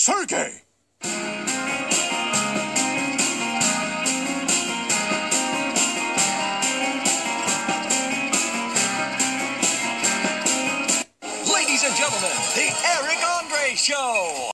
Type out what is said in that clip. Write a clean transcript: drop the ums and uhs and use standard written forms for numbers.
Sergey! Ladies and gentlemen, the Eric Andre Show.